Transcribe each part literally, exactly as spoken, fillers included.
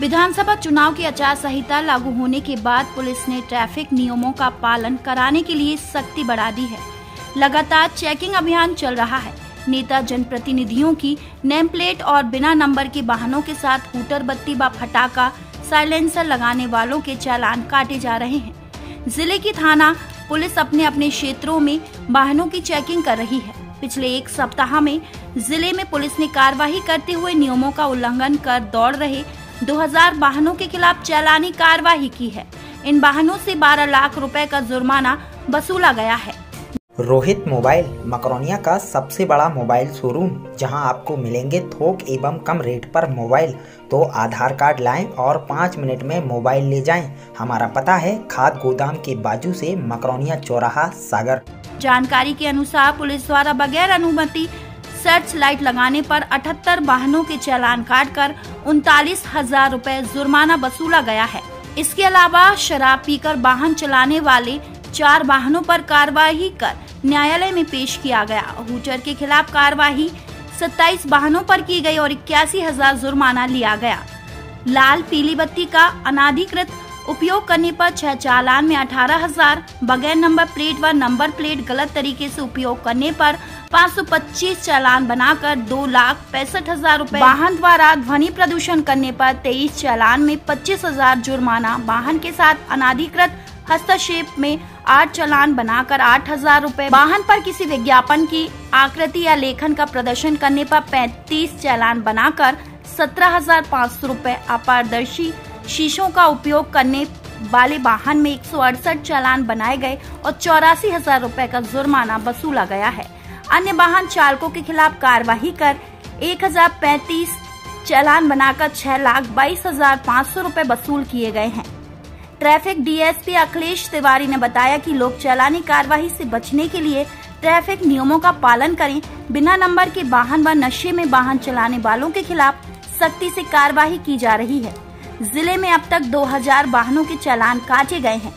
विधानसभा चुनाव की आचार संहिता लागू होने के बाद पुलिस ने ट्रैफिक नियमों का पालन कराने के लिए सख्ती बढ़ा दी है। लगातार चेकिंग अभियान चल रहा है। नेता जनप्रतिनिधियों की नेम प्लेट और बिना नंबर के वाहनों के साथ हूटर बत्ती व फटाका साइलेंसर लगाने वालों के चालान काटे जा रहे हैं। जिले की थाना पुलिस अपने अपने क्षेत्रों में वाहनों की चेकिंग कर रही है। पिछले एक सप्ताह में जिले में पुलिस ने कार्रवाई करते हुए नियमों का उल्लंघन कर दौड़ रहे दो हज़ार वाहनों के खिलाफ चालानी कार्रवाई की है। इन वाहनों से बारह लाख रुपए का जुर्माना वसूला गया है। रोहित मोबाइल मकरोनिया का सबसे बड़ा मोबाइल शोरूम, जहां आपको मिलेंगे थोक एवं कम रेट पर मोबाइल। तो आधार कार्ड लाएं और पाँच मिनट में मोबाइल ले जाएं। हमारा पता है खाद गोदाम के बाजू से मकरोनिया चौराहा सागर। जानकारी के अनुसार पुलिस द्वारा बगैर अनुमति सर्च लाइट लगाने पर अठहत्तर वाहनों के चालान काटकर उनतालीस हजार रूपए जुर्माना वसूला गया है। इसके अलावा शराब पीकर वाहन चलाने वाले चार वाहनों पर कार्रवाई कर न्यायालय में पेश किया गया। हूटर के खिलाफ कार्रवाई सत्ताईस वाहनों पर की गई और इक्यासी हजार जुर्माना लिया गया। लाल पीली बत्ती का अनाधिकृत उपयोग करने पर छह चालान में अठारह हजार, बगैर नंबर प्लेट व नंबर प्लेट गलत तरीके से उपयोग करने पर पाँच सौ पच्चीस चालान बनाकर दो लाख पैंसठ हजार रूपए, वाहन द्वारा ध्वनि प्रदूषण करने पर तेईस चालान में पच्चीस हजार जुर्माना, वाहन के साथ अनाधिकृत हस्तक्षेप में आठ चालान बनाकर आठ हजार रूपए, वाहन पर किसी विज्ञापन की आकृति या लेखन का प्रदर्शन करने पर पैंतीस चालान बनाकर सत्रह हजार पाँच सौ रूपए, अपारदर्शी शीशों का उपयोग करने वाले वाहन में एक सौ अड़सठ चालान बनाए गए और चौरासी हजार रूपए का जुर्माना वसूला गया है। अन्य वाहन चालकों के खिलाफ कार्रवाई कर एक हजार पैंतीस चालान बनाकर छह लाख बाईस हजार पाँच सौ रूपए वसूल किए गए हैं। ट्रैफिक डीएसपी अखिलेश तिवारी ने बताया कि लोग चालानी कार्रवाई से बचने के लिए ट्रैफिक नियमों का पालन करें। बिना नंबर के वाहन व नशे में वाहन चलाने वालों के खिलाफ सख्ती से कार्रवाई की जा रही है। जिले में अब तक दो हज़ार वाहनों के चालान काटे गए हैं।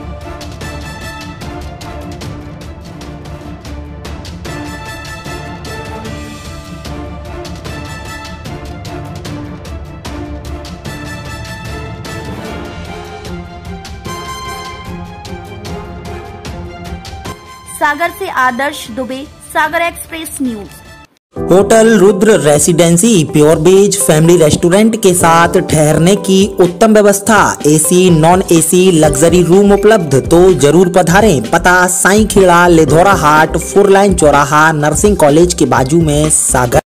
सागर से Adarsh Dubey, Sagar express news. Hotel Rudra residency pure veg family restaurant के साथ ठहरने की उत्तम व्यवस्था, AC non AC luxury room उपलब्ध। तो जरूर पधारें। पता साईं खेड़ा, लिधौरा हाट, फोर लाइन चौराहा, नर्सिंग कॉलेज के बाजू में, सागर।